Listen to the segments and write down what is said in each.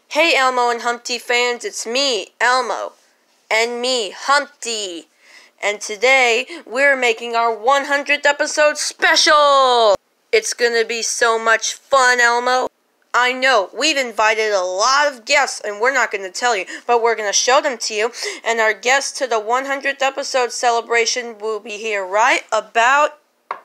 Hey Elmo and Humpty fans, it's me, Elmo, and me, Humpty. And today, we're making our 100th episode special! It's gonna be so much fun, Elmo. I know, we've invited a lot of guests, and we're not gonna tell you, but we're gonna show them to you. And our guests to the 100th episode celebration will be here right about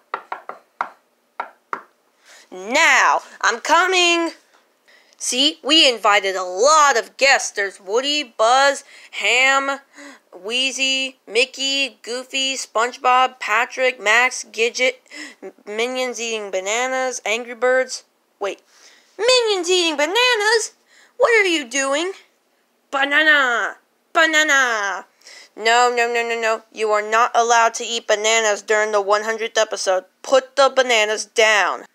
now. I'm coming! See, we invited a lot of guests. There's Woody, Buzz, Ham, Wheezy, Mickey, Goofy, SpongeBob, Patrick, Max, Gidget, Minions eating bananas, Angry Birds. Wait, Minions eating bananas? What are you doing? Banana! Banana! No. You are not allowed to eat bananas during the 100th episode. Put the bananas down.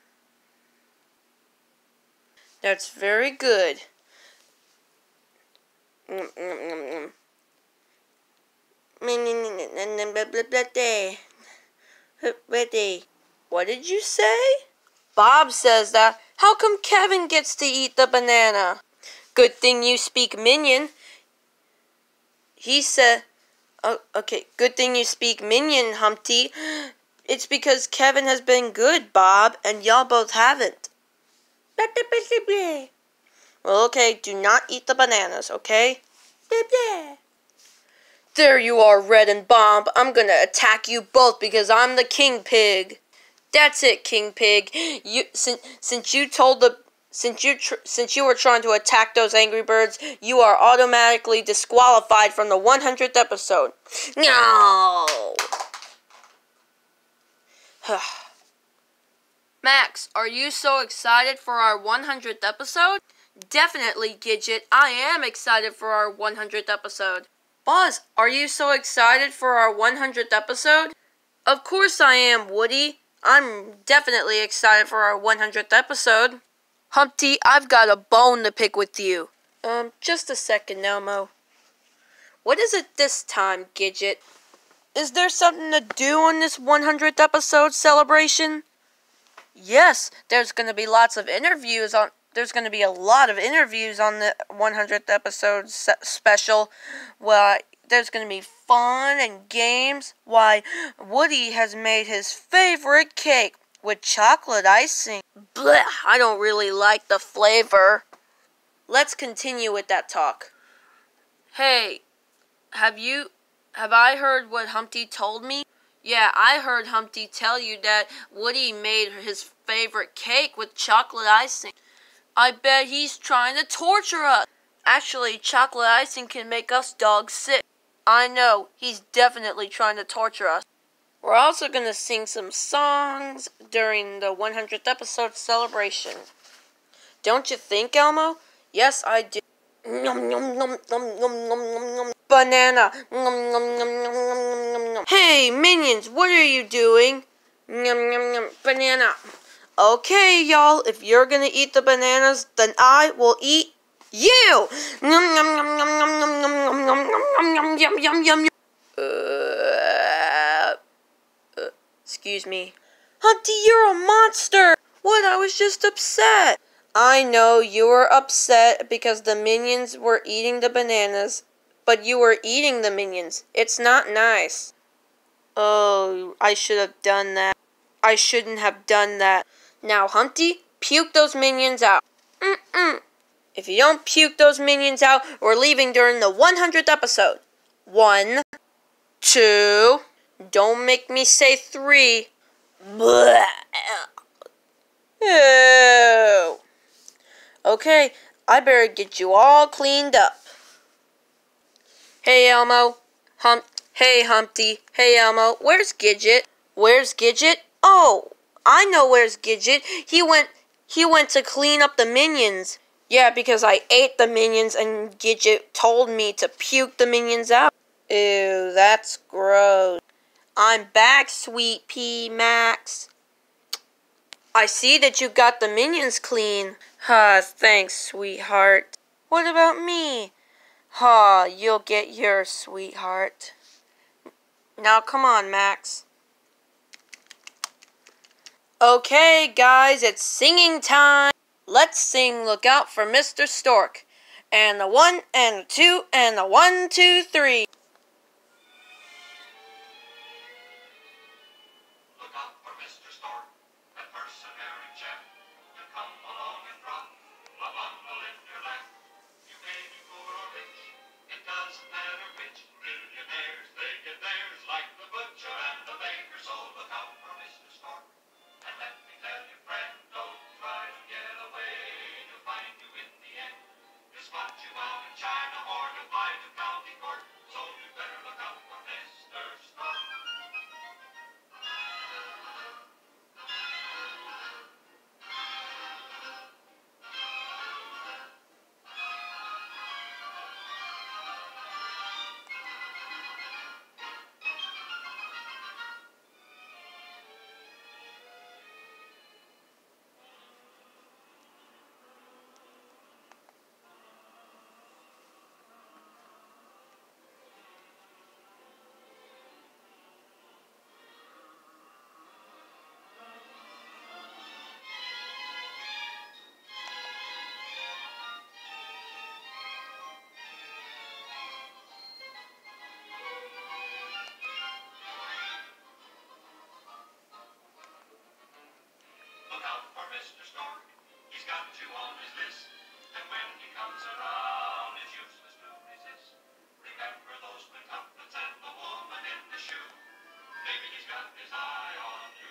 That's very good. What did you say? Bob says that. How come Kevin gets to eat the banana? Good thing you speak Minion. He said, oh, okay, good thing you speak Minion, Humpty. It's because Kevin has been good, Bob, and y'all both haven't. Well, okay, do not eat the bananas, okay? There you are, Red and Bob. I'm gonna attack you both because I'm the King Pig. That's it, King Pig. Since you were trying to attack those Angry Birds, you are automatically disqualified from the 100th episode. No. Max, are you so excited for our 100th episode? Definitely, Gidget. I am excited for our 100th episode. Buzz, are you so excited for our 100th episode? Of course I am, Woody. I'm definitely excited for our 100th episode. Humpty, I've got a bone to pick with you. Just a second, Elmo. What is it this time, Gidget? Is there something to do on this 100th episode celebration? Yes, there's going to be lots of interviews on. There's going to be a lot of interviews on the 100th episode special. Well, there's going to be fun and games. Why, Woody has made his favorite cake with chocolate icing. Blech, I don't really like the flavor. Let's continue with that talk. Hey, have I heard what Humpty told me? Yeah, I heard Humpty tell you that Woody made his favorite cake with chocolate icing. I bet he's trying to torture us. Actually, chocolate icing can make us dogs sick. I know, he's definitely trying to torture us. We're also going to sing some songs during the 100th episode celebration. Don't you think, Elmo? Yes, I do. Nom, nom, nom, nom, nom, nom, nom. Banana. Nom, nom, nom, nom, nom, nom, nom. Hey, Minions, what are you doing? Nom, nom, nom. Banana. Okay, y'all, if you're gonna eat the bananas, then I will eat you. Nom, nom, nom, nom, nom, nom, nom, nom, nom, nom, yum, yum, yum, yum. Excuse me. Humpty, you're a monster. What? I was just upset. I know you were upset because the Minions were eating the bananas, but you were eating the Minions. It's not nice. Oh, I should have done that. I shouldn't have done that. Now, Humpty, puke those Minions out. If you don't puke those Minions out, we're leaving during the 100th episode. 1, 2, don't make me say 3. Blech. Ew. Okay, I better get you all cleaned up. Hey, Elmo. Hey, Humpty. Hey, Elmo. Where's Gidget? Where's Gidget? Oh, I know where's Gidget. He went to clean up the Minions. Yeah, because I ate the Minions and Gidget told me to puke the Minions out. Ew, that's gross. I'm back, Sweet Pea Max. I see that you got the Minions clean. Thanks, sweetheart. What about me? You'll get yours, sweetheart. Now, come on, Max. Okay, guys, it's singing time. Let's sing Look Out for Mr. Stork. And the 1 and the 2 and the 1, 2, 3. Look out for Mr. Stork, that persevering chap. You come along and drop a bundle in your lap. You may be poor or rich, it doesn't matter which. Millionaires, they get theirs like the butcher and the baker. So look out for Mr. Stork. And let me tell you, friend, don't try to get away. He'll find you in the end. He'll spot you out in China or he'll fly to county court. So you better look out for Mr. Stork. Look out for Mr. Stork, he's got you on his list. And when he comes around, it's useless to resist. Remember those quintuplets and the woman in the shoe. Maybe he's got his eye on you.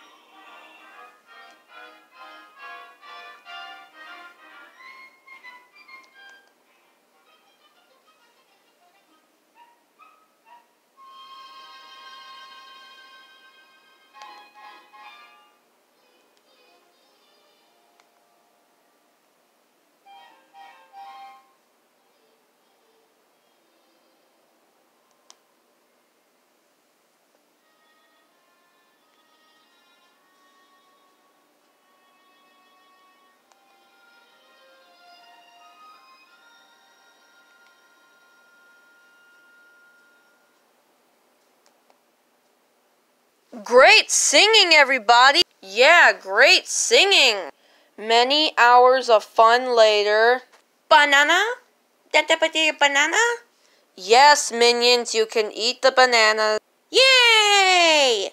Great singing, everybody! Yeah, great singing! Many hours of fun later. Banana? Banana? Yes, minions, you can eat the banana. Yay!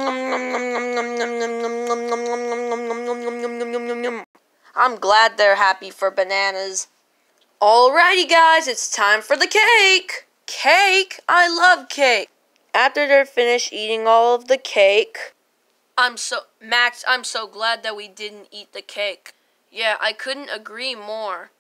I'm glad they're happy for bananas. Alrighty, guys, it's time for the cake! Cake? I love cake! After they're finished eating all of the cake, Max, I'm so glad that we didn't eat the cake. Yeah, I couldn't agree more.